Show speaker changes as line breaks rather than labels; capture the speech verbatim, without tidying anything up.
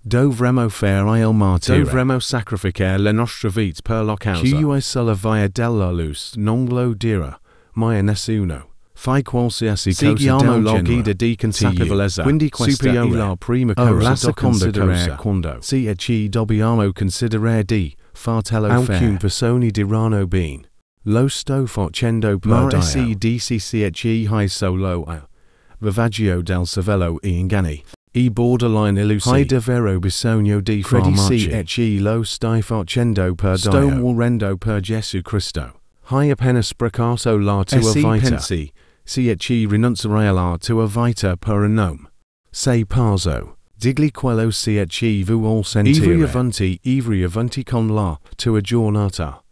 Dovremmo fare il martire. Dovremmo sacrificare le nostre vite per la causa. Chiunque sulla via della luce non lo dirà mai a nessuno. Fai qualsiasi cosa
Seguiamo
del
la
genere.
guida di consiglio.
Quindi questa è la prima cosa da considerare
quando
si e ci dobbiamo considerare di fartelo fare. Alcune persone diranno bene. Lo sto facendo per
Ma
Dio.
si
dici se ci hai solo a Ravaggio del cervello e inganni. I borderline illusi. Hai davvero bisogno di farmaci. Se ci lo stai facendo per Dio. Sto morendo per Gesù Cristo. Hai appena sprecato la tua
e
vita.
pensi
Se ci rinuncerai alla tua vita per un nome. Sei pazzo. Digli quello se ci vuol sentire. Ivri avanti, ivri avanti con la tua giornata.